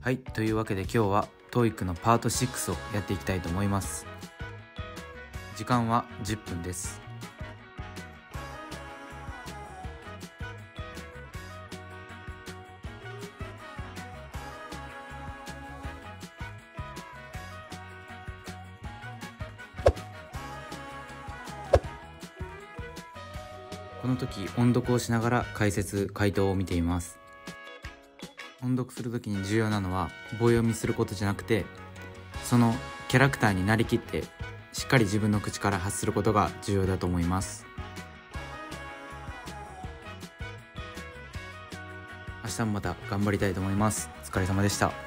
はい、というわけで今日は TOEIC のパート6をやっていきたいと思います。時間は10分です。この時音読をしながら回答を見ています。音読する時に重要なのは棒読みすることじゃなくて、そのキャラクターになりきってしっかり自分の口から発することが重要だと思います。明日もまた頑張りたいと思います。お疲れ様でした。